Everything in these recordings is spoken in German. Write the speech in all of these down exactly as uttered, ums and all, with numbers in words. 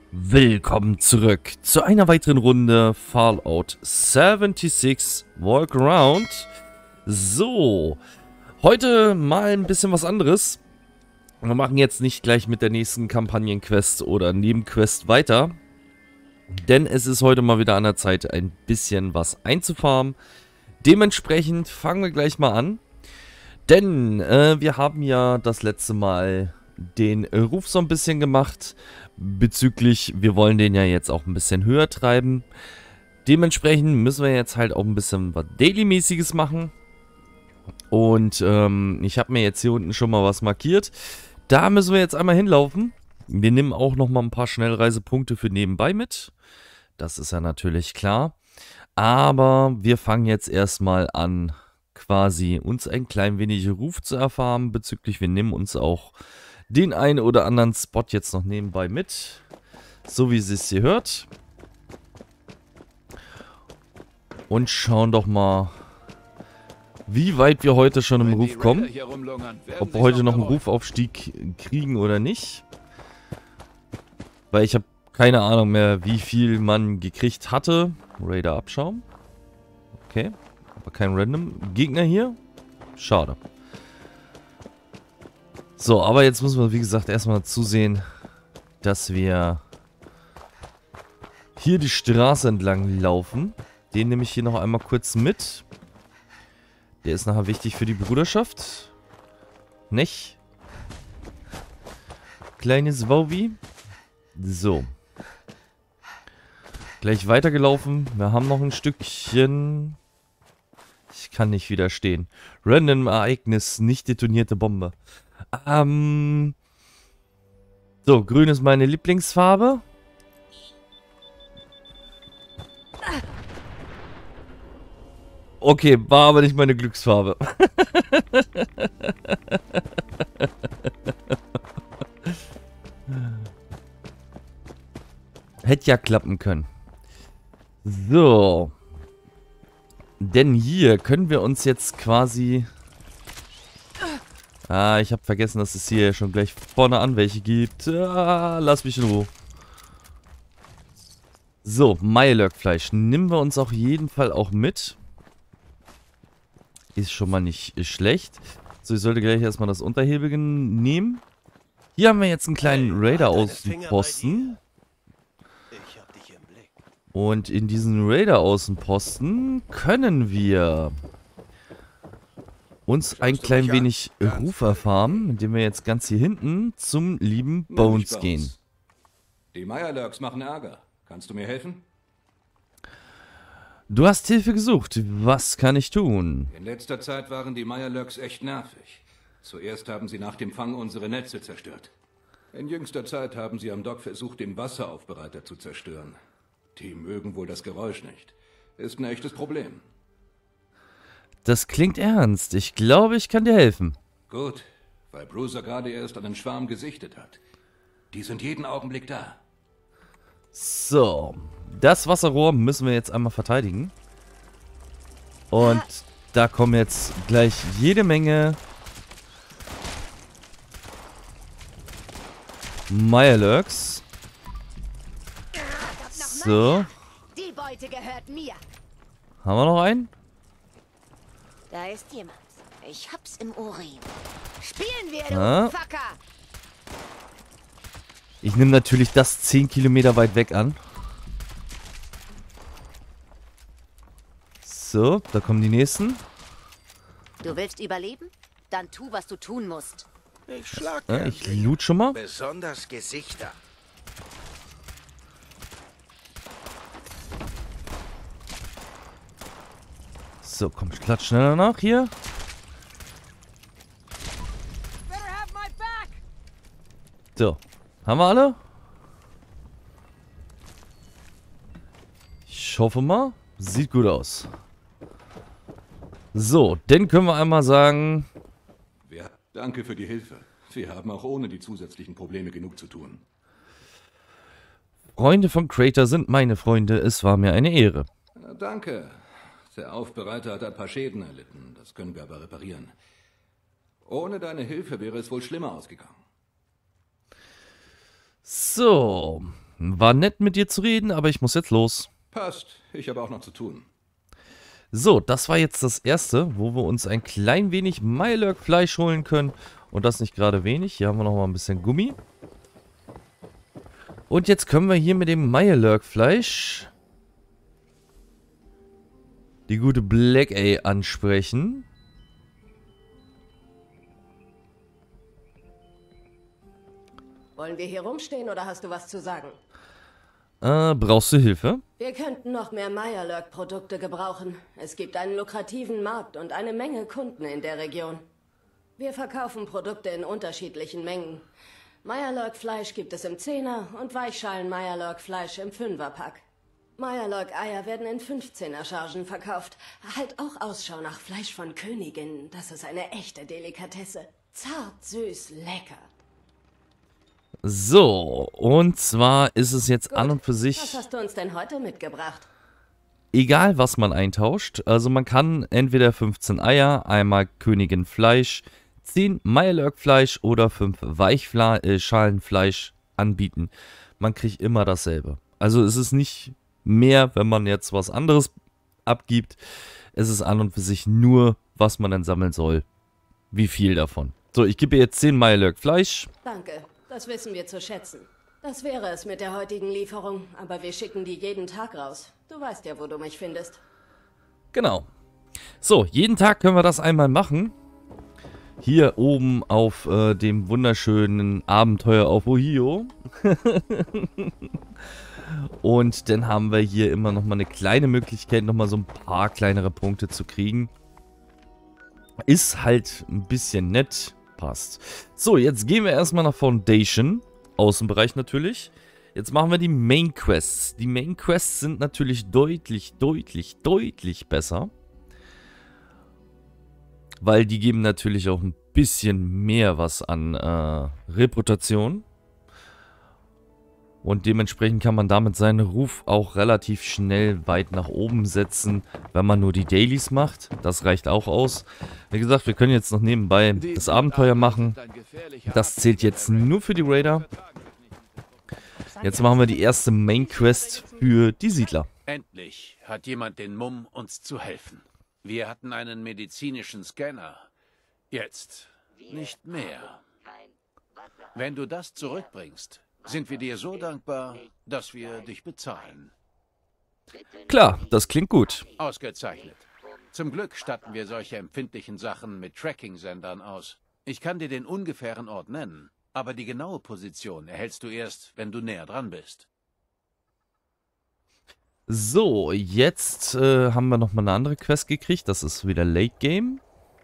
Willkommen zurück zu einer weiteren Runde Fallout sechsundsiebzig Walkaround. So, heute mal ein bisschen was anderes. Wir machen jetzt nicht gleich mit der nächsten Kampagnenquest oder Nebenquest weiter. Denn es ist heute mal wieder an der Zeit, ein bisschen was einzufarmen. Dementsprechend fangen wir gleich mal an. Denn äh, wir haben ja das letzte Mal den Ruf so ein bisschen gemacht. Bezüglich, wir wollen den ja jetzt auch ein bisschen höher treiben. Dementsprechend müssen wir jetzt halt auch ein bisschen was Daily-mäßiges machen. Und ähm, ich habe mir jetzt hier unten schon mal was markiert. Da müssen wir jetzt einmal hinlaufen. Wir nehmen auch noch mal ein paar Schnellreisepunkte für nebenbei mit. Das ist ja natürlich klar. Aber wir fangen jetzt erstmal an, quasi uns ein klein wenig Ruf zu erfahren. Bezüglich, wir nehmen uns auch den einen oder anderen Spot jetzt noch nebenbei mit. So wie es sich hier hört. Und schauen doch mal, wie weit wir heute schon im Ruf kommen. Ob wir heute noch einen Rufaufstieg kriegen oder nicht. Weil ich habe keine Ahnung mehr, wie viel man gekriegt hatte. Raider Abschaum. Okay. Aber kein Random Gegner hier. Schade. So, aber jetzt müssen wir, wie gesagt, erstmal zusehen, dass wir hier die Straße entlang laufen. Den nehme ich hier noch einmal kurz mit. Der ist nachher wichtig für die Bruderschaft. Nicht? Kleines Wauwi. So. Gleich weitergelaufen. Wir haben noch ein Stückchen. Ich kann nicht widerstehen. Random Ereignis, nicht detonierte Bombe. Ähm. So, grün ist meine Lieblingsfarbe. Okay, war aber nicht meine Glücksfarbe. Hätte ja klappen können. So. Denn hier können wir uns jetzt quasi... Ah, ich habe vergessen, dass es hier schon gleich vorne an welche gibt. Ah, lass mich in Ruhe. So, Mirelurk-Fleisch. Nehmen wir uns auf jeden Fall auch mit. Ist schon mal nicht schlecht. So, ich sollte gleich erstmal das Unterhebel nehmen. Hier haben wir jetzt einen kleinen Raider-Außenposten. Und in diesen Raider-Außenposten können wir uns ein klein wenig Ruf erfahren, indem wir jetzt ganz hier hinten zum lieben Bones gehen. Die Mirelurks machen Ärger. Kannst du mir helfen? Du hast Hilfe gesucht. Was kann ich tun? In letzter Zeit waren die Mirelurks echt nervig. Zuerst haben sie nach dem Fang unsere Netze zerstört. In jüngster Zeit haben sie am Dock versucht, den Wasseraufbereiter zu zerstören. Die mögen wohl das Geräusch nicht. Ist ein echtes Problem. Das klingt ernst. Ich glaube, ich kann dir helfen. Gut, weil Bruiser gerade erst einen Schwarm gesichtet hat. Die sind jeden Augenblick da. So, das Wasserrohr müssen wir jetzt einmal verteidigen. Und da kommen jetzt gleich jede Menge Mirelurks. So. Die Beute gehört mir. Haben wir noch einen? Da ist jemand. Ich hab's im Urin. Spielen wir, du Ah. Fucker! Ich nehme natürlich das zehn Kilometer weit weg an. So, da kommen die nächsten. Du willst überleben? Dann tu, was du tun musst. Ich schlag Ja, gern ich Dinge. loot schon mal. Besonders Gesichter. So, komm, ich klatsch schneller nach hier. So, haben wir alle? Ich hoffe mal. Sieht gut aus. So, dann können wir einmal sagen... Wir, danke für die Hilfe. Wir haben auch ohne die zusätzlichen Probleme genug zu tun. Freunde von Crater sind meine Freunde. Es war mir eine Ehre. Na, danke. Der Aufbereiter hat ein paar Schäden erlitten. Das können wir aber reparieren. Ohne deine Hilfe wäre es wohl schlimmer ausgegangen. So, war nett mit dir zu reden, aber ich muss jetzt los. Passt, ich habe auch noch zu tun. So, das war jetzt das erste, wo wir uns ein klein wenig Mirelurk-Fleisch holen können. Und das nicht gerade wenig. Hier haben wir noch mal ein bisschen Gummi. Und jetzt können wir hier mit dem Mirelurk-Fleisch die gute Black A ansprechen. Wollen wir hier rumstehen oder hast du was zu sagen? Äh, brauchst du Hilfe? Wir könnten noch mehr Mirelurk-Produkte gebrauchen. Es gibt einen lukrativen Markt und eine Menge Kunden in der Region. Wir verkaufen Produkte in unterschiedlichen Mengen. Mirelurk-Fleisch gibt es im Zehner und Weichschalen-Mirelurk-Fleisch im Fünferpack. Mirelurk-Eier werden in fünfzehner-Chargen verkauft. Halt auch Ausschau nach Fleisch von Königinnen. Das ist eine echte Delikatesse. Zart, süß, lecker. So, und zwar ist es jetzt Gut. an und für sich... Was hast du uns denn heute mitgebracht? Egal, was man eintauscht. Also man kann entweder fünfzehn Eier, einmal Königin Fleisch, zehn Mirelurk-Fleisch oder fünf Weichschalenfleisch anbieten. Man kriegt immer dasselbe. Also es ist nicht mehr, wenn man jetzt was anderes abgibt. Es ist an und für sich nur, was man dann sammeln soll. Wie viel davon. So, ich gebe jetzt zehn Mirelurk-Fleisch. Danke, das wissen wir zu schätzen. Das wäre es mit der heutigen Lieferung, aber wir schicken die jeden Tag raus. Du weißt ja, wo du mich findest. Genau. So, jeden Tag können wir das einmal machen. Hier oben auf äh, dem wunderschönen Abenteuer auf Ohio. Und dann haben wir hier immer nochmal eine kleine Möglichkeit, nochmal so ein paar kleinere Punkte zu kriegen. Ist halt ein bisschen nett. Passt. So, jetzt gehen wir erstmal nach Foundation. Außenbereich natürlich. Jetzt machen wir die Main Quests. Die Main Quests sind natürlich deutlich, deutlich, deutlich besser. Weil die geben natürlich auch ein bisschen mehr was an äh, Reputation. Und dementsprechend kann man damit seinen Ruf auch relativ schnell weit nach oben setzen, wenn man nur die Dailies macht. Das reicht auch aus. Wie gesagt, wir können jetzt noch nebenbei das Abenteuer machen. Das zählt jetzt nur für die Raider. Jetzt machen wir die erste Main Quest für die Siedler. Endlich hat jemand den Mumm, uns zu helfen. Wir hatten einen medizinischen Scanner. Jetzt nicht mehr. Wenn du das zurückbringst, sind wir dir so dankbar, dass wir dich bezahlen. Klar, das klingt gut. Ausgezeichnet. Zum Glück statten wir solche empfindlichen Sachen mit Tracking-Sendern aus. Ich kann dir den ungefähren Ort nennen, aber die genaue Position erhältst du erst, wenn du näher dran bist. So, jetzt äh, haben wir nochmal eine andere Quest gekriegt. Das ist wieder Late Game.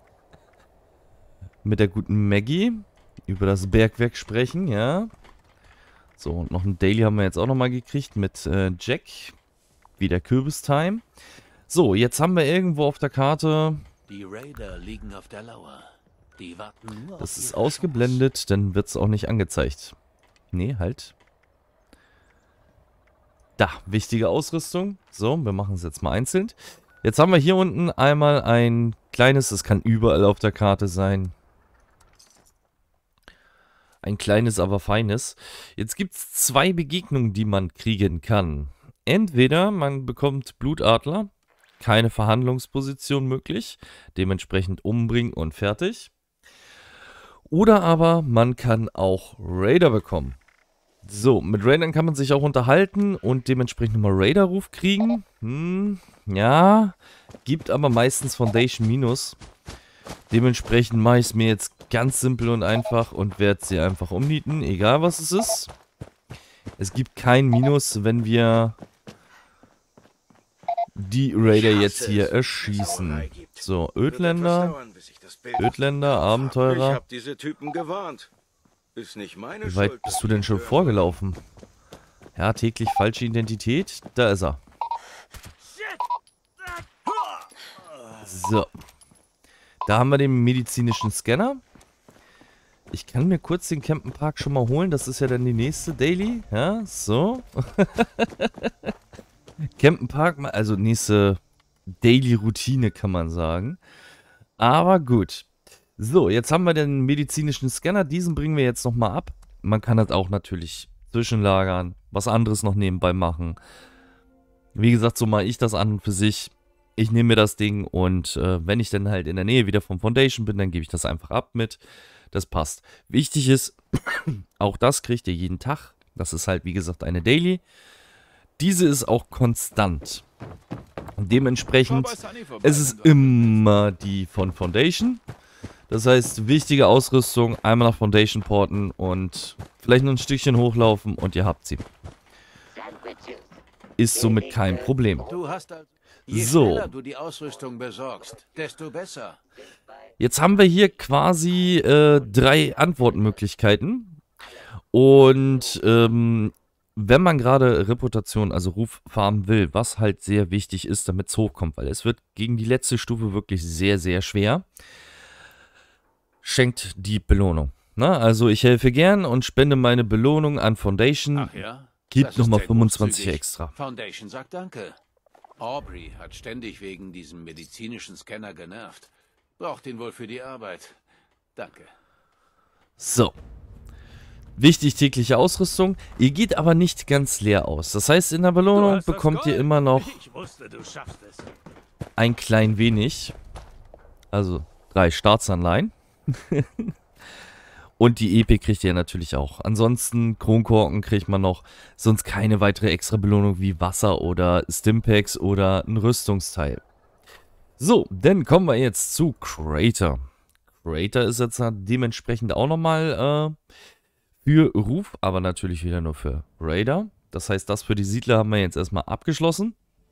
Mit der guten Maggie. Über das Bergwerk sprechen, ja. So, und noch ein Daily haben wir jetzt auch nochmal gekriegt mit äh, Jack. Wieder Kürbis-Time. So, jetzt haben wir irgendwo auf der Karte... Die Raider liegen auf der Lauer. Die warten nur. Das ist ausgeblendet, dann wird es auch nicht angezeigt. Nee, halt. Da, wichtige Ausrüstung. So, wir machen es jetzt mal einzeln. Jetzt haben wir hier unten einmal ein kleines, das kann überall auf der Karte sein. Ein kleines, aber feines. Jetzt gibt es zwei Begegnungen, die man kriegen kann. Entweder man bekommt Blutadler, keine Verhandlungsposition möglich, dementsprechend umbringen und fertig. Oder aber man kann auch Raider bekommen. So, mit Raidern kann man sich auch unterhalten und dementsprechend nochmal Raider-Ruf kriegen. Hm, ja, gibt aber meistens Foundation Minus. Dementsprechend mache ich es mir jetzt ganz simpel und einfach und werde sie einfach umnieten, egal was es ist. Es gibt kein Minus, wenn wir die Raider jetzt hier erschießen. So, Ödländer, Ödländer, Abenteurer. Ich hab diese Typen gewarnt. Ist nicht meine Wie weit bist du denn schon vorgelaufen? Ja, täglich falsche Identität. Da ist er. So. Da haben wir den medizinischen Scanner. Ich kann mir kurz den Campen Park schon mal holen. Das ist ja dann die nächste Daily. Ja, so. Campen Park, also nächste Daily-Routine kann man sagen. Aber gut. So, jetzt haben wir den medizinischen Scanner. Diesen bringen wir jetzt nochmal ab. Man kann das auch natürlich zwischenlagern, was anderes noch nebenbei machen. Wie gesagt, so mache ich das an und für sich. Ich nehme mir das Ding und äh, wenn ich dann halt in der Nähe wieder vom Foundation bin, dann gebe ich das einfach ab mit. Das passt. Wichtig ist, auch das kriegt ihr jeden Tag. Das ist halt, wie gesagt, eine Daily. Diese ist auch konstant. Und dementsprechend ist es immer die von Foundation. Das heißt, wichtige Ausrüstung, einmal nach Foundation porten und vielleicht noch ein Stückchen hochlaufen und ihr habt sie. Ist somit kein Problem. Du hast also, je So. schneller du die Ausrüstung besorgst, desto besser. Jetzt haben wir hier quasi äh, drei Antwortmöglichkeiten. Und ähm, wenn man gerade Reputation, also Ruf farmen will, was halt sehr wichtig ist, damit es hochkommt, weil es wird gegen die letzte Stufe wirklich sehr, sehr schwer, schenkt die Belohnung. Na, also ich helfe gern und spende meine Belohnung an Foundation. Ach ja? Gibt Das nochmal ist sehr fünfundzwanzig großzügig. extra. Foundation sagt danke. Aubrey hat ständig wegen diesem medizinischen Scanner genervt. Braucht ihn wohl für die Arbeit. Danke. So. Wichtig, tägliche Ausrüstung. Ihr geht aber nicht ganz leer aus. Das heißt, in der Belohnung bekommt ihr immer noch Ich wusste, du schaffst es. ein klein wenig. Also drei Staatsanleihen. Und die E P kriegt ihr natürlich auch. Ansonsten Kronkorken kriegt man noch. Sonst keine weitere extra Belohnung wie Wasser oder Stimpaks oder ein Rüstungsteil. So, dann kommen wir jetzt zu Crater. Crater ist jetzt dementsprechend auch nochmal äh, für Ruf, aber natürlich wieder nur für Raider. Das heißt, das für die Siedler haben wir jetzt erstmal abgeschlossen.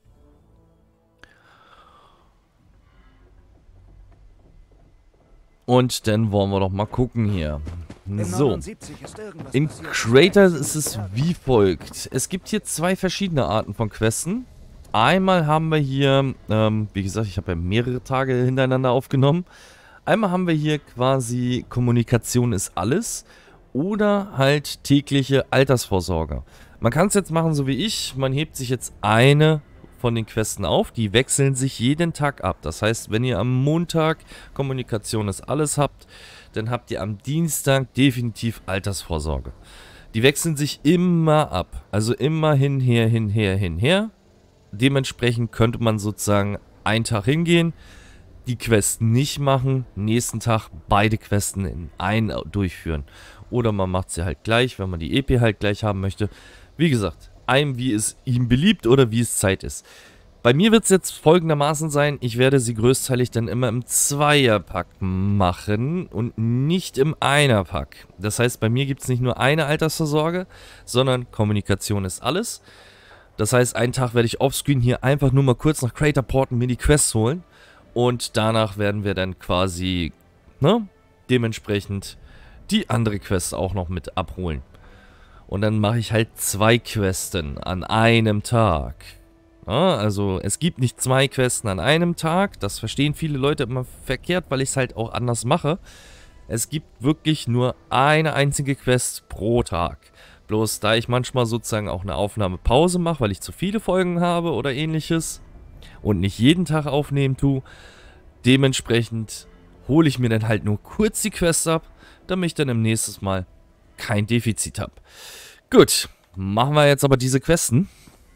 Und dann wollen wir doch mal gucken hier. So, in Crater ist es wie folgt. Es gibt hier zwei verschiedene Arten von Questen. Einmal haben wir hier, ähm, wie gesagt, ich habe ja mehrere Tage hintereinander aufgenommen. Einmal haben wir hier quasi Kommunikation ist alles oder halt tägliche Altersvorsorge. Man kann es jetzt machen so wie ich, man hebt sich jetzt eine von den Questen auf, die wechseln sich jeden Tag ab. Das heißt, wenn ihr am Montag Kommunikation ist alles habt, dann habt ihr am Dienstag definitiv Altersvorsorge. Die wechseln sich immer ab, also immer hinher, hinher, hinher. Dementsprechend könnte man sozusagen einen Tag hingehen, die Quest nicht machen, nächsten Tag beide Questen in einen durchführen. Oder man macht sie halt gleich, wenn man die E P halt gleich haben möchte. Wie gesagt, einem wie es ihm beliebt oder wie es Zeit ist. Bei mir wird es jetzt folgendermaßen sein, ich werde sie größteilig dann immer im Zweierpack machen und nicht im Einerpack. Das heißt, bei mir gibt es nicht nur eine Altersvorsorge, sondern Kommunikation ist alles. Das heißt, einen Tag werde ich offscreen hier einfach nur mal kurz nach Crater porten, mir die Quests holen. Und danach werden wir dann quasi, ne, dementsprechend die andere Quest auch noch mit abholen. Und dann mache ich halt zwei Questen an einem Tag. Ja, also es gibt nicht zwei Questen an einem Tag. Das verstehen viele Leute immer verkehrt, weil ich es halt auch anders mache. Es gibt wirklich nur eine einzige Quest pro Tag. Bloß da ich manchmal sozusagen auch eine Aufnahmepause mache, weil ich zu viele Folgen habe oder ähnliches und nicht jeden Tag aufnehmen tue, dementsprechend hole ich mir dann halt nur kurz die Quest ab, damit ich dann im nächsten Mal kein Defizit habe. Gut, machen wir jetzt aber diese Questen.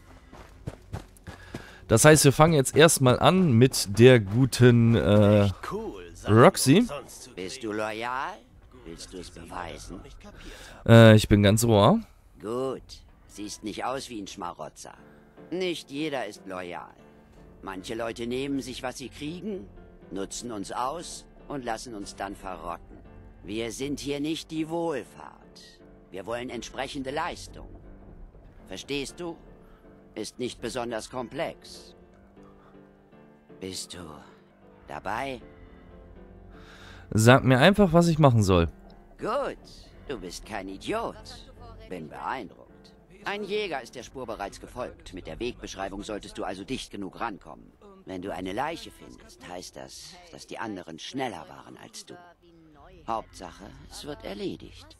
Das heißt, wir fangen jetzt erstmal an mit der guten äh, Roxy. Bist du loyal? Willst du es beweisen? Äh, ich bin ganz ohr. Gut. Siehst nicht aus wie ein Schmarotzer. Nicht jeder ist loyal. Manche Leute nehmen sich, was sie kriegen, nutzen uns aus und lassen uns dann verrotten. Wir sind hier nicht die Wohlfahrt. Wir wollen entsprechende Leistung. Verstehst du? Ist nicht besonders komplex. Bist du dabei? Sag mir einfach, was ich machen soll. Gut, du bist kein Idiot. Bin beeindruckt. Ein Jäger ist der Spur bereits gefolgt. Mit der Wegbeschreibung solltest du also dicht genug rankommen. Wenn du eine Leiche findest, heißt das, dass die anderen schneller waren als du. Hauptsache, es wird erledigt.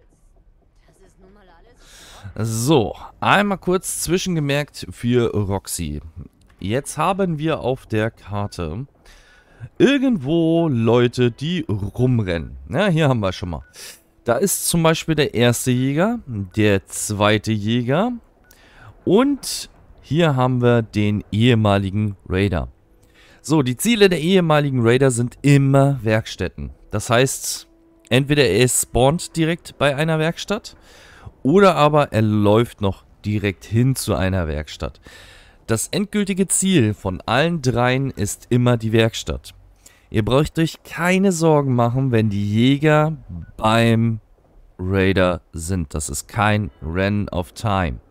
So, einmal kurz zwischengemerkt für Roxy. Jetzt haben wir auf der Karte irgendwo Leute, die rumrennen. Ja, hier haben wir schon mal. Da ist zum Beispiel der erste Jäger, der zweite Jäger und hier haben wir den ehemaligen Raider. So, die Ziele der ehemaligen Raider sind immer Werkstätten. Das heißt, entweder er spawnt direkt bei einer Werkstatt oder aber er läuft noch direkt hin zu einer Werkstatt. Das endgültige Ziel von allen dreien ist immer die Werkstatt. Ihr braucht euch keine Sorgen machen, wenn die Jäger beim Raider sind. Das ist kein Rennen of Time.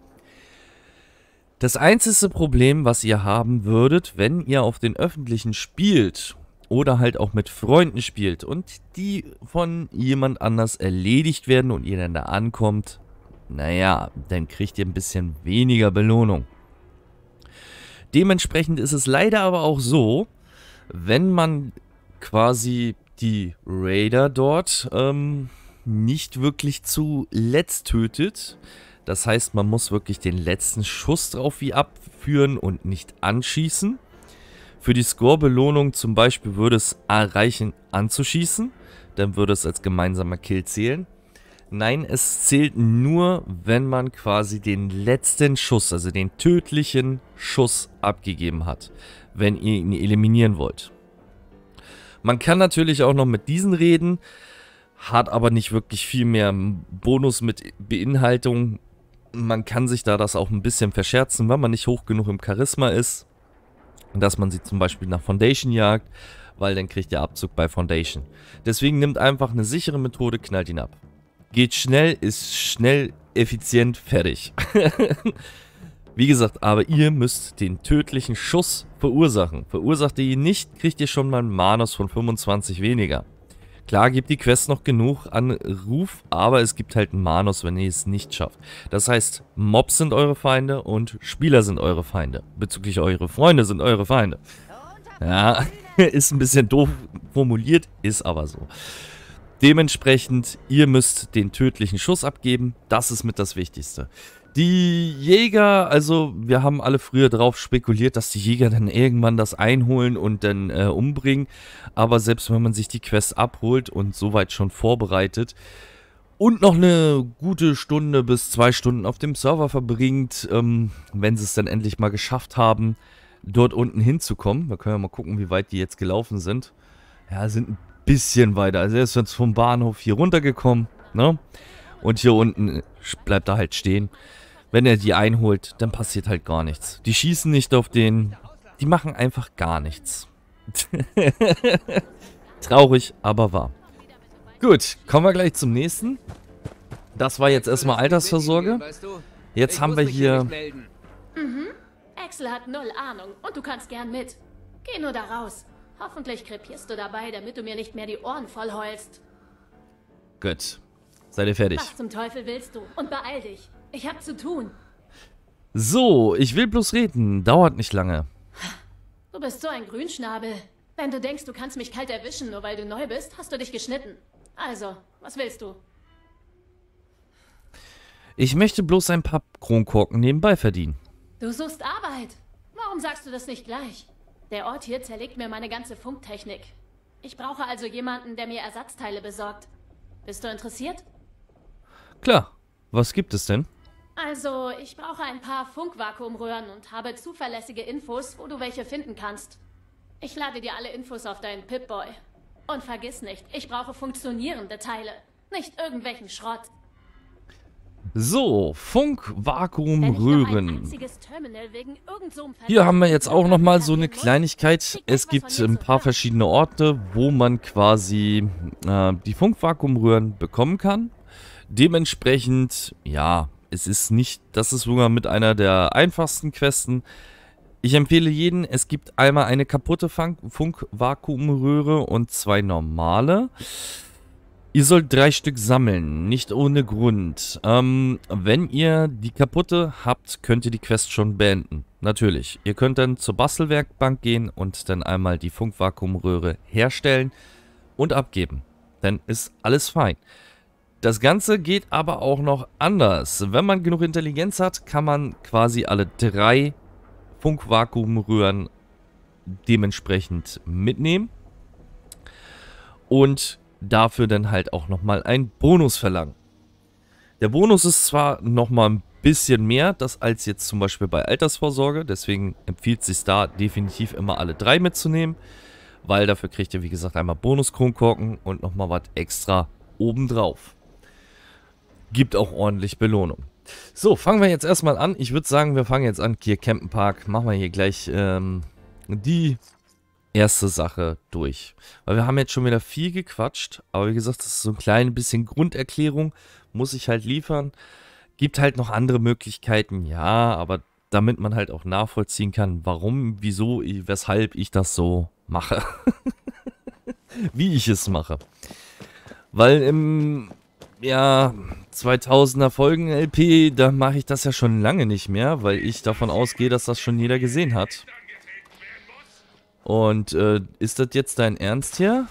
Das einzige Problem, was ihr haben würdet, wenn ihr auf den öffentlichen spielt oder halt auch mit Freunden spielt und die von jemand anders erledigt werden und ihr dann da ankommt, naja, dann kriegt ihr ein bisschen weniger Belohnung. Dementsprechend ist es leider aber auch so, wenn man quasi die Raider dort ähm, nicht wirklich zuletzt tötet. Das heißt, man muss wirklich den letzten Schuss drauf wie abführen und nicht anschießen. Für die Score-Belohnung zum Beispiel würde es reichen anzuschießen. Dann würde es als gemeinsamer Kill zählen. Nein, es zählt nur, wenn man quasi den letzten Schuss, also den tödlichen Schuss abgegeben hat, wenn ihr ihn eliminieren wollt. Man kann natürlich auch noch mit diesen reden, hat aber nicht wirklich viel mehr Bonus mit Beinhaltung. Man kann sich da das auch ein bisschen verscherzen, weil man nicht hoch genug im Charisma ist, dass man sie zum Beispiel nach Foundation jagt, weil dann kriegt ihr Abzug bei Foundation. Deswegen nimmt einfach eine sichere Methode, knallt ihn ab. Geht schnell, ist schnell, effizient, fertig. Wie gesagt, aber ihr müsst den tödlichen Schuss verursachen. Verursacht ihr ihn nicht, kriegt ihr schon mal einen Manus von fünfundzwanzig weniger. Klar gibt die Quest noch genug an Ruf, aber es gibt halt einen Manus, wenn ihr es nicht schafft. Das heißt, Mobs sind eure Feinde und Spieler sind eure Feinde. Bezüglich eure Freunde sind eure Feinde. Ja, ist ein bisschen doof formuliert, ist aber so. Dementsprechend, ihr müsst den tödlichen Schuss abgeben. Das ist mit das Wichtigste. Die Jäger, also wir haben alle früher drauf spekuliert, dass die Jäger dann irgendwann das einholen und dann äh, umbringen. Aber selbst wenn man sich die Quest abholt und soweit schon vorbereitet und noch eine gute Stunde bis zwei Stunden auf dem Server verbringt, ähm, wenn sie es dann endlich mal geschafft haben, dort unten hinzukommen. Wir können ja mal gucken, wie weit die jetzt gelaufen sind. Ja, sind ein bisschen weiter. Also er ist jetzt vom Bahnhof hier runtergekommen, ne? Und hier unten bleibt er halt stehen. Wenn er die einholt, dann passiert halt gar nichts. Die schießen nicht auf den. Die machen einfach gar nichts. Traurig, aber wahr. Gut, kommen wir gleich zum nächsten. Das war jetzt erstmal Altersvorsorge. Jetzt haben wir hier... Mhm. Axel hat null Ahnung und du kannst gern mit. Geh nur da raus. Hoffentlich krepierst du dabei, damit du mir nicht mehr die Ohren voll heulst. Gut. Seid ihr fertig? Was zum Teufel willst du? Und beeil dich. Ich hab zu tun. So, ich will bloß reden. Dauert nicht lange. Du bist so ein Grünschnabel. Wenn du denkst, du kannst mich kalt erwischen, nur weil du neu bist, hast du dich geschnitten. Also, was willst du? Ich möchte bloß ein paar Kronkorken nebenbei verdienen. Du suchst Arbeit. Warum sagst du das nicht gleich? Der Ort hier zerlegt mir meine ganze Funktechnik. Ich brauche also jemanden, der mir Ersatzteile besorgt. Bist du interessiert? Klar. Was gibt es denn? Also, ich brauche ein paar Funkvakuumröhren und habe zuverlässige Infos, wo du welche finden kannst. Ich lade dir alle Infos auf deinen Pip-Boy. Und vergiss nicht, ich brauche funktionierende Teile, nicht irgendwelchen Schrott. So, Funkvakuumröhren. Hier haben wir jetzt auch nochmal so eine Kleinigkeit. Es gibt ein paar verschiedene Orte, wo man quasi äh, die Funkvakuumröhren bekommen kann. Dementsprechend, ja, es ist nicht, das ist sogar mit einer der einfachsten Questen. Ich empfehle jeden, es gibt einmal eine kaputte Funkvakuumröhre und zwei normale. Ihr sollt drei Stück sammeln, nicht ohne Grund. Ähm, wenn ihr die kaputte habt, könnt ihr die Quest schon beenden. Natürlich. Ihr könnt dann zur Bastelwerkbank gehen und dann einmal die Funkvakuumröhre herstellen und abgeben. Dann ist alles fein. Das Ganze geht aber auch noch anders. Wenn man genug Intelligenz hat, kann man quasi alle drei Funkvakuumröhren dementsprechend mitnehmen. Und dafür dann halt auch nochmal einen Bonus verlangen. Der Bonus ist zwar nochmal ein bisschen mehr, das als jetzt zum Beispiel bei Altersvorsorge, deswegen empfiehlt es sich da definitiv immer alle drei mitzunehmen, weil dafür kriegt ihr wie gesagt einmal Bonus-Kronkorken und nochmal was extra obendrauf. Gibt auch ordentlich Belohnung. So, fangen wir jetzt erstmal an. Ich würde sagen, wir fangen jetzt an, hier Campen Park, machen wir hier gleich ähm, die erste Sache durch. Weil wir haben jetzt schon wieder viel gequatscht, aber wie gesagt, das ist so ein klein bisschen Grunderklärung, muss ich halt liefern. Gibt halt noch andere Möglichkeiten, ja, aber damit man halt auch nachvollziehen kann, warum, wieso, weshalb ich das so mache. Wie ich es mache. Weil im ja, zweitausender Folgen L P, da mache ich das ja schon lange nicht mehr, weil ich davon ausgehe, dass das schon jeder gesehen hat. Und äh, ist das jetzt dein Ernst hier?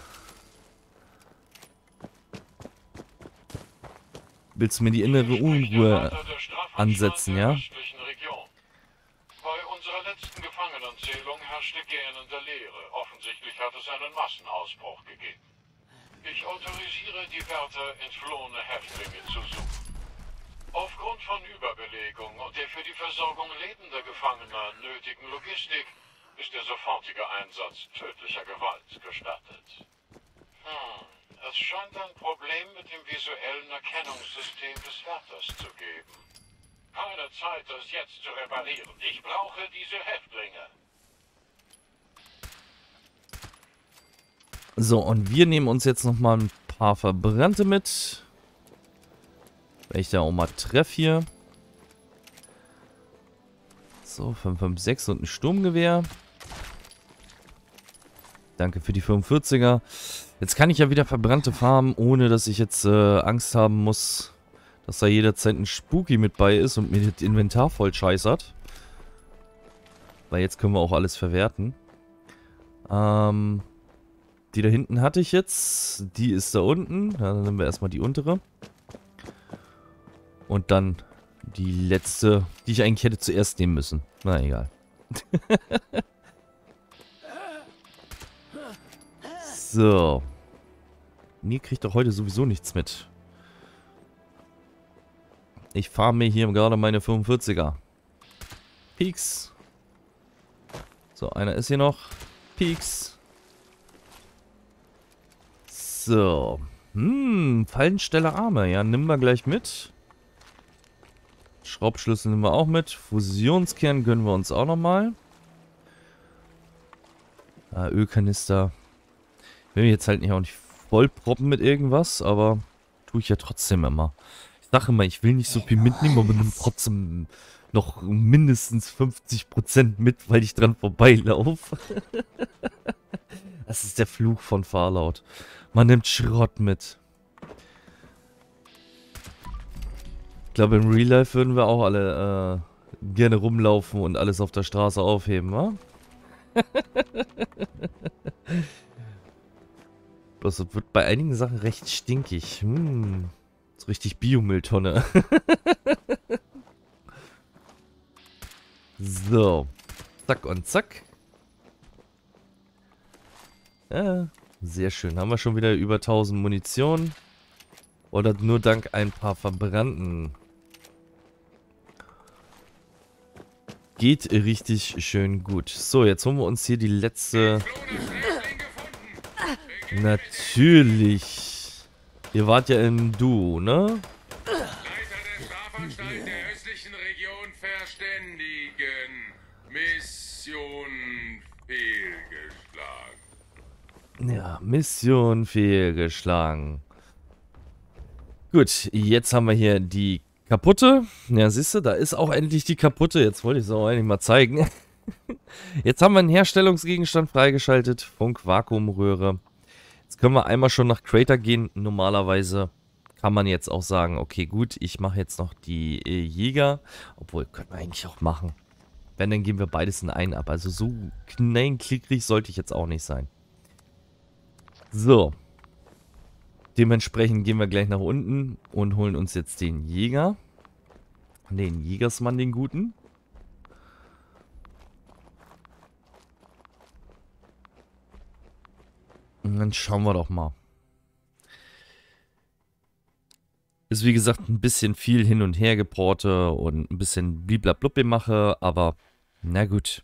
Willst du mir die innere Unruhe ansetzen, ja? Bei unserer letzten Gefangenenzählung herrschte gähnende Leere. Offensichtlich hat es einen Massenausbruch gegeben. Ich autorisiere die Wärter, entflohene Häftlinge zu suchen. Aufgrund von Überbelegung und der für die Versorgung lebender Gefangener nötigen Logistik ist der sofortige Einsatz tödlicher Gewalt gestattet. Hm, es scheint ein Problem mit dem visuellen Erkennungssystem des Wärters zu geben. Keine Zeit, das jetzt zu reparieren. Ich brauche diese Häftlinge. So, und wir nehmen uns jetzt nochmal ein paar Verbrannte mit. Wenn ich da auch mal treffe hier. So, fünf fünf sechs und ein Sturmgewehr. Danke für die fünfundvierziger. Jetzt kann ich ja wieder Verbrannte farmen, ohne dass ich jetzt äh, Angst haben muss, dass da jederzeit ein Spooky mit bei ist und mir das Inventar voll scheißert. Weil jetzt können wir auch alles verwerten. Ähm... Die da hinten hatte ich jetzt. Die ist da unten. Ja, dann nehmen wir erstmal die untere. Und dann die letzte, die ich eigentlich hätte zuerst nehmen müssen. Na egal. So. Mir kriegt doch heute sowieso nichts mit. Ich fahre mir hier gerade meine fünfundvierziger. Peaks. So, einer ist hier noch. Peaks. So. Hm, Fallensteller Arme. Ja, nehmen wir gleich mit. Schraubschlüssel nehmen wir auch mit. Fusionskern gönnen wir uns auch nochmal. Ah, Ölkanister. Ich will mich jetzt halt nicht auch nicht vollproppen mit irgendwas, aber tue ich ja trotzdem immer. Ich sage immer, ich will nicht so viel mitnehmen, aber nimm trotzdem noch mindestens fünfzig Prozent mit, weil ich dran vorbeilaufe. Das ist der Fluch von Fallout. Man nimmt Schrott mit. Ich glaube, im Real Life würden wir auch alle äh, gerne rumlaufen und alles auf der Straße aufheben, wa? Das wird bei einigen Sachen recht stinkig. Hm. So richtig Biomülltonne. So. Zack und zack. Ja, sehr schön. Haben wir schon wieder über tausend Munition. Oder nur dank ein paar Verbrannten. Geht richtig schön gut. So, jetzt holen wir uns hier die letzte... Natürlich. Ihr wart ja im Duo, ne? Leiter der Strafanstalt der östlichen Region verständigen. Mission fehlgeschlagen. Ja, Mission fehlgeschlagen. Gut, jetzt haben wir hier die kaputte. Ja, siehst du, da ist auch endlich die kaputte. Jetzt wollte ich es auch eigentlich mal zeigen. Jetzt haben wir einen Herstellungsgegenstand freigeschaltet. Funk-Vakuumröhre. Jetzt können wir einmal schon nach Crater gehen. Normalerweise kann man jetzt auch sagen, okay, gut, ich mache jetzt noch die äh, Jäger. Obwohl, können wir eigentlich auch machen. Wenn, dann geben wir beides in einen ab. Also so kleinklickrig sollte ich jetzt auch nicht sein. So. Dementsprechend gehen wir gleich nach unten und holen uns jetzt den Jäger. Den Jägersmann, den guten. Und dann schauen wir doch mal. Ist wie gesagt ein bisschen viel hin und her geporte und ein bisschen bliblablub mache, aber na gut.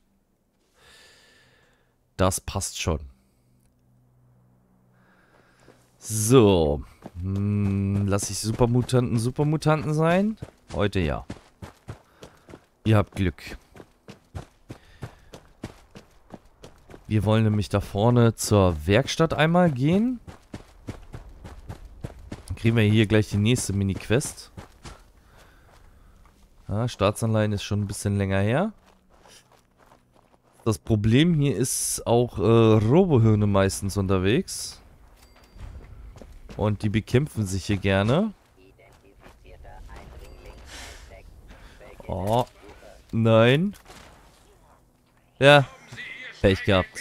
Das passt schon. So. Hm, lasse ich Supermutanten Supermutanten sein? Heute ja. Ihr habt Glück. Wir wollen nämlich da vorne zur Werkstatt einmal gehen. Dann kriegen wir hier gleich die nächste Mini-Quest. Ja, Staatsanleihen ist schon ein bisschen länger her. Das Problem hier ist auch äh, Robohirne meistens unterwegs. Und die bekämpfen sich hier gerne. Oh, nein. Ja, Pech gehabt.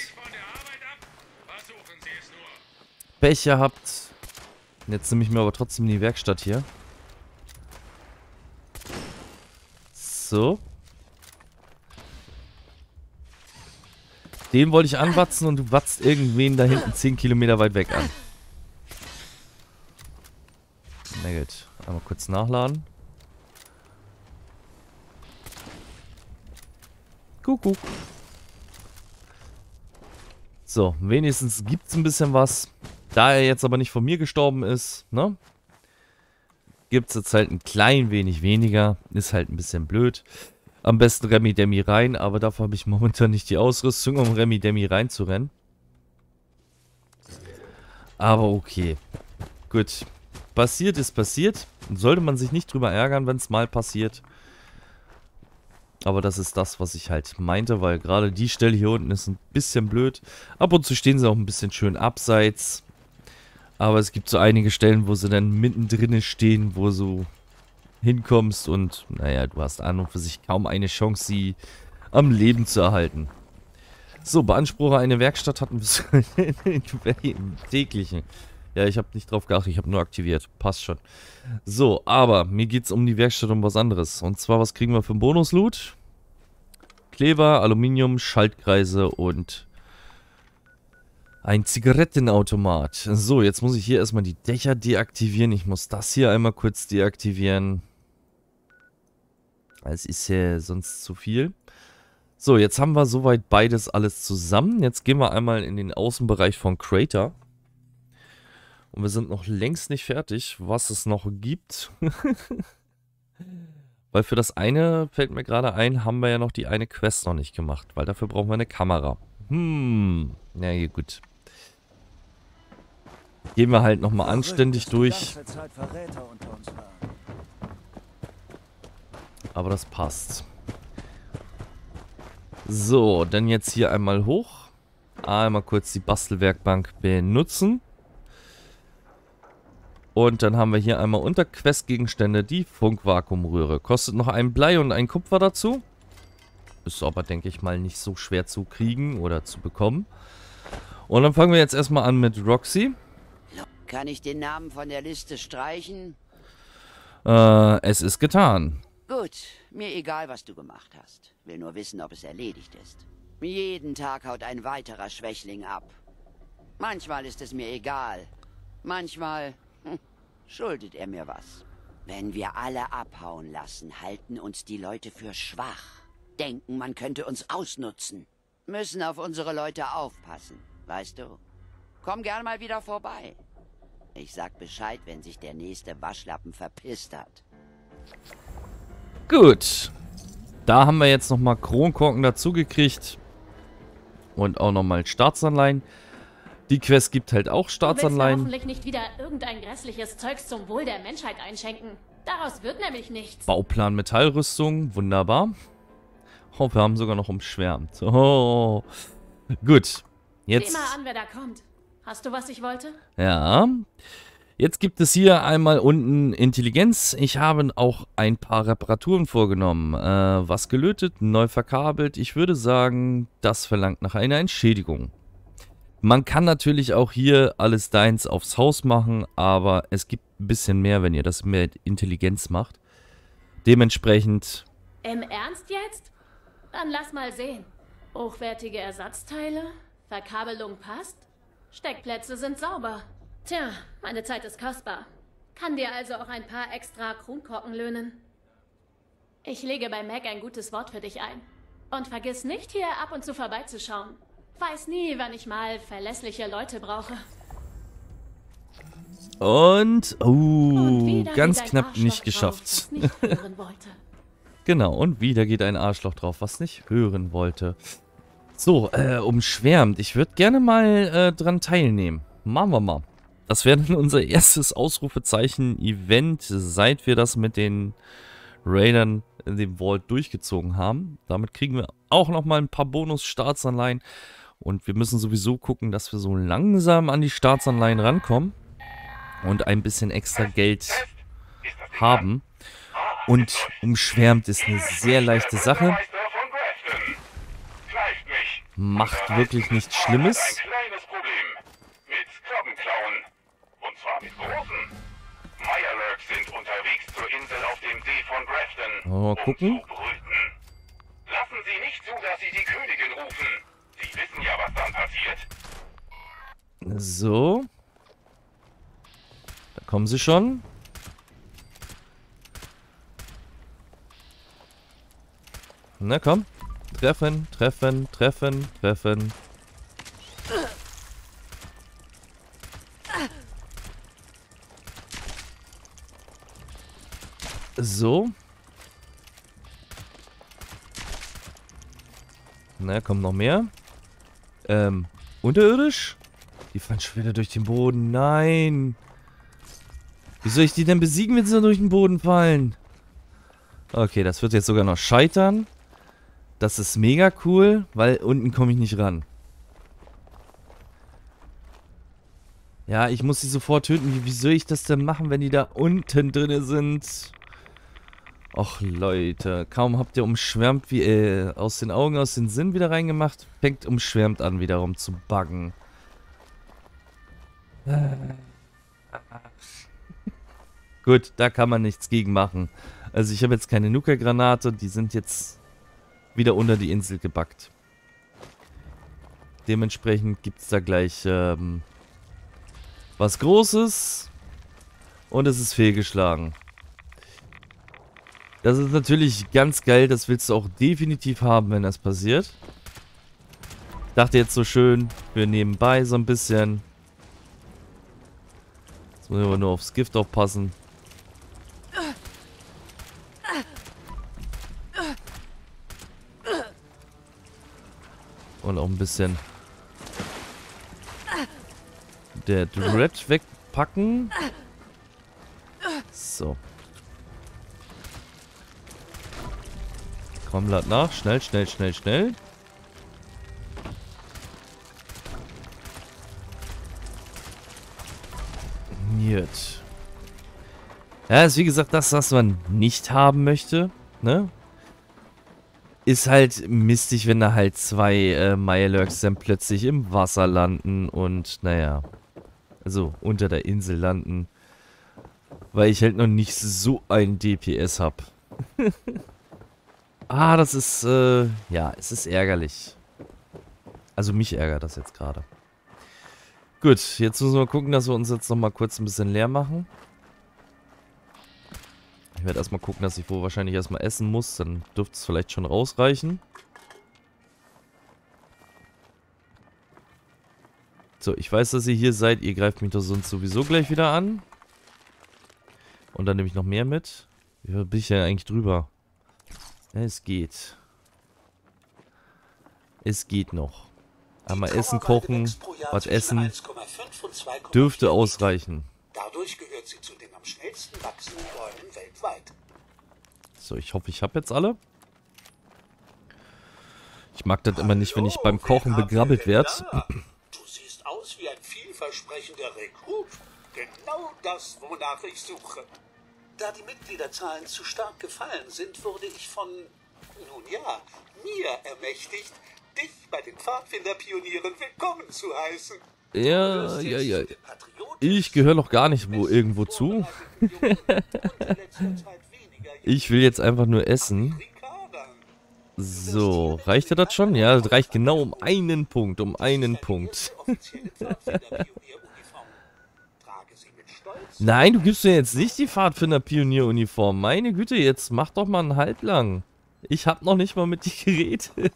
Pech gehabt. Jetzt nehme ich mir aber trotzdem die Werkstatt hier. So. Den wollte ich anwatzen und du watzt irgendwen da hinten zehn Kilometer weit weg an. Na gut. Einmal kurz nachladen. Kuckuck. So, wenigstens gibt es ein bisschen was. Da er jetzt aber nicht von mir gestorben ist, ne? Gibt es jetzt halt ein klein wenig weniger. Ist halt ein bisschen blöd. Am besten Remi Demi rein, aber dafür habe ich momentan nicht die Ausrüstung, um Remi Demi reinzurennen. Aber okay. Gut. Passiert ist passiert. Sollte man sich nicht drüber ärgern, wenn es mal passiert. Aber das ist das, was ich halt meinte, weil gerade die Stelle hier unten ist ein bisschen blöd. Ab und zu stehen sie auch ein bisschen schön abseits. Aber es gibt so einige Stellen, wo sie dann mittendrin stehen, wo du hinkommst und, naja, du hast an und für sich kaum eine Chance, sie am Leben zu erhalten. So, beanspruche eine Werkstatt hatten wir im täglichen. Ja, ich habe nicht drauf geachtet, ich habe nur aktiviert. Passt schon. So, aber mir geht es um die Werkstatt um was anderes. Und zwar, was kriegen wir für einen Bonus-Loot? Kleber, Aluminium, Schaltkreise und ein Zigarettenautomat. So, jetzt muss ich hier erstmal die Dächer deaktivieren. Ich muss das hier einmal kurz deaktivieren. Es ist ja sonst zu viel. So, jetzt haben wir soweit beides alles zusammen. Jetzt gehen wir einmal in den Außenbereich von Crater. Und wir sind noch längst nicht fertig, was es noch gibt. Weil für das eine, fällt mir gerade ein, haben wir ja noch die eine Quest noch nicht gemacht. Weil dafür brauchen wir eine Kamera. Hm, na ja, gut. Gehen wir halt nochmal anständig durch. Aber das passt. So, dann jetzt hier einmal hoch. Einmal kurz die Bastelwerkbank benutzen. Und dann haben wir hier einmal unter Questgegenstände die Funkvakuumröhre. Kostet noch ein Blei und ein Kupfer dazu. Ist aber, denke ich mal, nicht so schwer zu kriegen oder zu bekommen. Und dann fangen wir jetzt erstmal an mit Roxy. Kann ich den Namen von der Liste streichen? Äh, es ist getan. Gut, mir egal, was du gemacht hast. Will nur wissen, ob es erledigt ist. Jeden Tag haut ein weiterer Schwächling ab. Manchmal ist es mir egal. Manchmal hm, schuldet er mir was. Wenn wir alle abhauen lassen, halten uns die Leute für schwach. Denken, man könnte uns ausnutzen. Müssen auf unsere Leute aufpassen, weißt du? Komm gern mal wieder vorbei. Ich sag Bescheid, wenn sich der nächste Waschlappen verpisst hat. Gut. Da haben wir jetzt nochmal Kronkorken dazu gekriegt. Und auch nochmal Staatsanleihen. Die Quest gibt halt auch Staatsanleihen. Du willst mir hoffentlich nicht wieder irgendein grässliches Zeugs zum Wohl der Menschheit einschenken. Daraus wird nämlich nichts. Bauplan Metallrüstung, wunderbar. Oh, wir haben sogar noch umschwärmt. Oh. Gut. Jetzt. Sieh mal an, wer da kommt. Hast du, was ich wollte? Ja. Jetzt gibt es hier einmal unten Intelligenz. Ich habe auch ein paar Reparaturen vorgenommen. Äh, was gelötet, neu verkabelt. Ich würde sagen, das verlangt nach einer Entschädigung. Man kann natürlich auch hier alles deins aufs Haus machen, aber es gibt ein bisschen mehr, wenn ihr das mit Intelligenz macht. Dementsprechend... Im Ernst jetzt? Dann lass mal sehen. Hochwertige Ersatzteile, Verkabelung passt, Steckplätze sind sauber. Tja, meine Zeit ist kostbar. Kann dir also auch ein paar extra Kronkorken löhnen. Ich lege bei Mac ein gutes Wort für dich ein. Und vergiss nicht, hier ab und zu vorbeizuschauen. Weiß nie, wann ich mal verlässliche Leute brauche. Und, oh, Und ganz knapp nicht geschafft. Drauf, nicht hören wollte. Genau, und wieder geht ein Arschloch drauf, was nicht hören wollte. So, äh, umschwärmt. Ich würde gerne mal äh, dran teilnehmen. Machen wir mal. Das wäre dann unser erstes Ausrufezeichen-Event, seit wir das mit den Raidern in dem Vault durchgezogen haben. Damit kriegen wir auch nochmal ein paar Bonus-Staatsanleihen. Und wir müssen sowieso gucken, dass wir so langsam an die Staatsanleihen rankommen. Und ein bisschen extra Geld haben. Und umschwärmt ist eine sehr leichte Sache. Macht wirklich nichts Schlimmes. Und zwar mit großen. Mirelurks sind unterwegs zur Insel auf dem See von Grafton, Mal gucken. um zu brüten. Lassen Sie nicht zu, dass Sie die Königin rufen. Sie wissen ja, was dann passiert. So. Da kommen sie schon. Na komm. Treffen, treffen, treffen, treffen. So. Na, kommt noch mehr. Ähm, unterirdisch? Die fallen schon wieder durch den Boden. Nein. Wie soll ich die denn besiegen, wenn sie durch den Boden fallen? Okay, das wird jetzt sogar noch scheitern. Das ist mega cool, weil unten komme ich nicht ran. Ja, ich muss sie sofort töten. Wie, wie soll ich das denn machen, wenn die da unten drin sind? Och, Leute. Kaum habt ihr umschwärmt, wie äh, aus den Augen, aus den Sinn wieder reingemacht, fängt umschwärmt an, wiederum zu buggen. Gut, da kann man nichts gegen machen. Also ich habe jetzt keine Nuka-Granate, die sind jetzt wieder unter die Insel gebackt. Dementsprechend gibt es da gleich ähm, was Großes und es ist fehlgeschlagen. Das ist natürlich ganz geil, das willst du auch definitiv haben, wenn das passiert. Ich dachte jetzt so schön, wir nebenbei so ein bisschen. Jetzt muss ich aber nur aufs Gift aufpassen. Und auch ein bisschen der Dread wegpacken. So. Komm, lad nach. Schnell, schnell, schnell, schnell. Gut. Ja, ist wie gesagt das, was man nicht haben möchte. Ne? Ist halt mistig, wenn da halt zwei äh, Mirelurks dann plötzlich im Wasser landen und, naja, also unter der Insel landen. Weil ich halt noch nicht so ein D P S habe. Ah, das ist, äh, ja, es ist ärgerlich. Also mich ärgert das jetzt gerade. Gut, jetzt müssen wir gucken, dass wir uns jetzt nochmal kurz ein bisschen leer machen. Ich werde erstmal gucken, dass ich wohl wahrscheinlich erstmal essen muss. Dann dürfte es vielleicht schon rausreichen. So, ich weiß, dass ihr hier seid. Ihr greift mich doch sonst sowieso gleich wieder an. Und dann nehme ich noch mehr mit. Wie bin ich ja eigentlich drüber? Es geht. Es geht noch. Einmal Essen kochen, was essen, dürfte ausreichen. Dadurch gehört sie zu den am schnellsten wachsenden Bäumen weltweit. So, ich hoffe, ich habe jetzt alle. Ich mag das immer nicht, wenn ich beim Kochen begrabbelt werde. Du siehst aus wie ein vielversprechender Rekrut. Genau das, wonach ich suche. Da die Mitgliederzahlen zu stark gefallen sind, wurde ich von, nun ja, mir ermächtigt, dich bei den Pfadfinderpionieren willkommen zu heißen. Ja, ja, ja. Ich gehöre noch gar nicht wo irgendwo zu. Ich will jetzt einfach nur essen. So, reicht dir das schon? Ja, das reicht genau um einen Punkt, um einen Punkt. stolz. Nein, du gibst mir jetzt nicht die Pfadfinder-Pionier-Uniform. Meine Güte, jetzt mach doch mal einen Halt lang. Ich hab noch nicht mal mit dir geredet.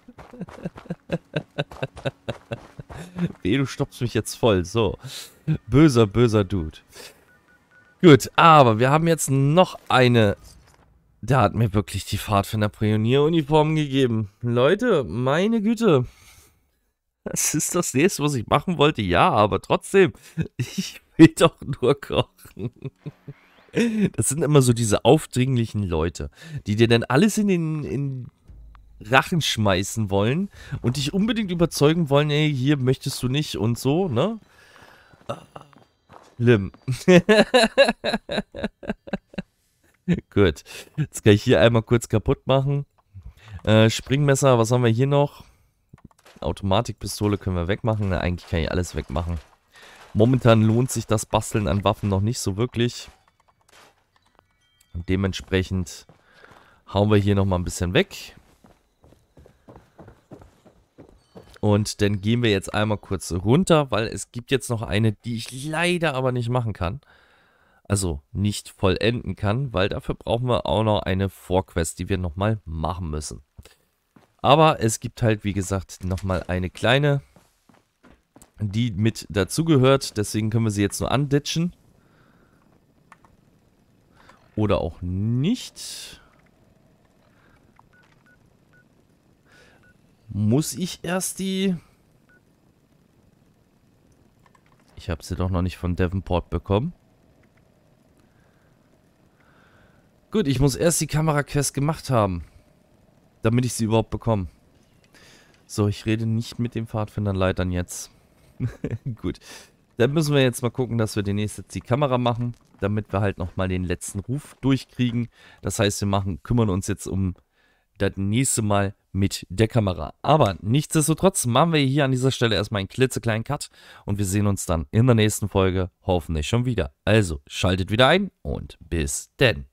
Weh, du stoppst mich jetzt voll. So. Böser, böser Dude. Gut, aber wir haben jetzt noch eine. Der hat mir wirklich die Pfadfinder-Pionier-Uniform gegeben. Leute, meine Güte. Das ist das nächste, was ich machen wollte. Ja, aber trotzdem. Ich will doch nur kochen. Das sind immer so diese aufdringlichen Leute, die dir dann alles in den in Rachen schmeißen wollen und dich unbedingt überzeugen wollen, ey, hier möchtest du nicht und so, ne? Schlimm. Gut. Jetzt kann ich hier einmal kurz kaputt machen. Äh, Springmesser, was haben wir hier noch? Automatikpistole können wir wegmachen. Na, eigentlich kann ich alles wegmachen. Momentan lohnt sich das Basteln an Waffen noch nicht so wirklich. Und dementsprechend hauen wir hier nochmal ein bisschen weg. Und dann gehen wir jetzt einmal kurz runter, weil es gibt jetzt noch eine, die ich leider aber nicht machen kann. Also nicht vollenden kann, weil dafür brauchen wir auch noch eine Vorquest, die wir nochmal machen müssen. Aber es gibt halt, wie gesagt, nochmal eine kleine, die mit dazugehört. Deswegen können wir sie jetzt nur anditchen. Oder auch nicht. Muss ich erst die... Ich habe sie doch noch nicht von Davenport bekommen. Gut, ich muss erst die Kameraquest gemacht haben, damit ich sie überhaupt bekomme. So, ich rede nicht mit den Pfadfinderleitern jetzt. Gut. Dann müssen wir jetzt mal gucken, dass wir demnächst jetzt die Kamera machen, damit wir halt nochmal den letzten Ruf durchkriegen. Das heißt, wir machen, kümmern uns jetzt um das nächste Mal mit der Kamera. Aber nichtsdestotrotz machen wir hier an dieser Stelle erstmal einen klitzekleinen Cut und wir sehen uns dann in der nächsten Folge hoffentlich schon wieder. Also, schaltet wieder ein und bis denn.